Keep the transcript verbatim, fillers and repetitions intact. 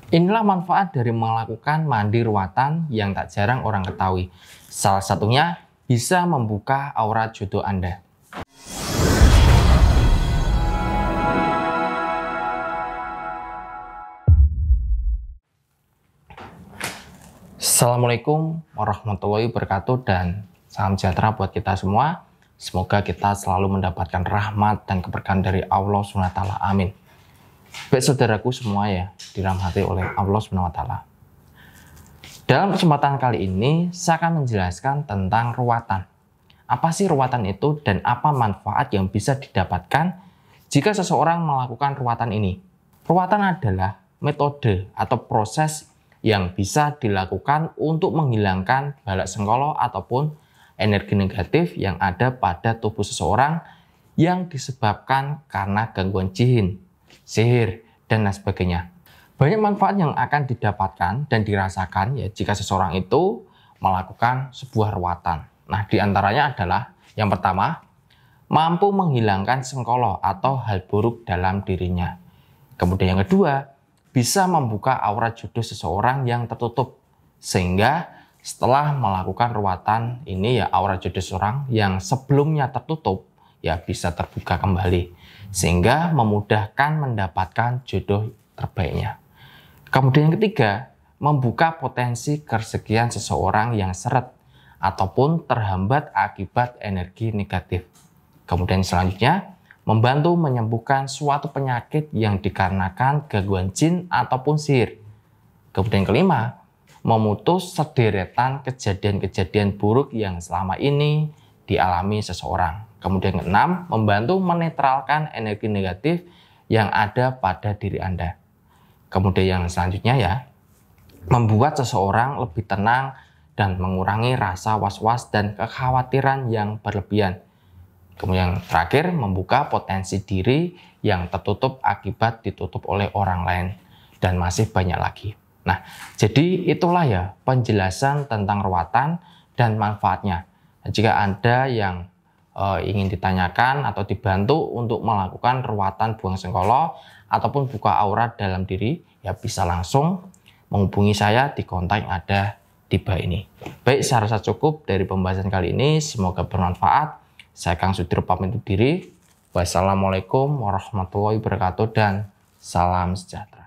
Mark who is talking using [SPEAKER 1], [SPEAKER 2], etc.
[SPEAKER 1] Inilah manfaat dari melakukan mandi ruwatan yang tak jarang orang ketahui. Salah satunya bisa membuka aura jodoh Anda. Assalamualaikum warahmatullahi wabarakatuh dan salam sejahtera buat kita semua. Semoga kita selalu mendapatkan rahmat dan keberkahan dari Allah subhanahu wa taala. Amin. Baik saudaraku semua ya, dirahmati oleh Allah subhanahu wa taala. Dalam kesempatan kali ini, saya akan menjelaskan tentang ruwatan. Apa sih ruwatan itu dan apa manfaat yang bisa didapatkan jika seseorang melakukan ruwatan ini? Ruwatan adalah metode atau proses yang bisa dilakukan untuk menghilangkan balak sengkolo ataupun energi negatif yang ada pada tubuh seseorang yang disebabkan karena gangguan jin, sihir, dan lain sebagainya. Banyak manfaat yang akan didapatkan dan dirasakan ya jika seseorang itu melakukan sebuah ruwatan. Nah, diantaranya adalah yang pertama, mampu menghilangkan sengkolo atau hal buruk dalam dirinya. Kemudian yang kedua, bisa membuka aura jodoh seseorang yang tertutup. Sehingga setelah melakukan ruwatan ini ya aura jodoh seseorang yang sebelumnya tertutup ya bisa terbuka kembali. Sehingga memudahkan mendapatkan jodoh terbaiknya. Kemudian yang ketiga, membuka potensi kerezekian seseorang yang seret ataupun terhambat akibat energi negatif. Kemudian selanjutnya, membantu menyembuhkan suatu penyakit yang dikarenakan gangguan jin ataupun sihir. Kemudian kelima, memutus sederetan kejadian-kejadian buruk yang selama ini dialami seseorang. Kemudian keenam, membantu menetralkan energi negatif yang ada pada diri Anda. Kemudian yang selanjutnya ya, membuat seseorang lebih tenang dan mengurangi rasa was-was dan kekhawatiran yang berlebihan. Kemudian yang terakhir, membuka potensi diri yang tertutup akibat ditutup oleh orang lain. Dan masih banyak lagi. Nah, jadi itulah ya penjelasan tentang ruwatan dan manfaatnya. Nah, jika Anda yang e, ingin ditanyakan atau dibantu untuk melakukan ruwatan buang sengkolo ataupun buka aura dalam diri, ya bisa langsung menghubungi saya di kontak yang ada di bawah ini. Baik, saya rasa cukup dari pembahasan kali ini. Semoga bermanfaat. Saya Kang Sudiro pamit undur diri. Wassalamualaikum warahmatullahi wabarakatuh dan salam sejahtera.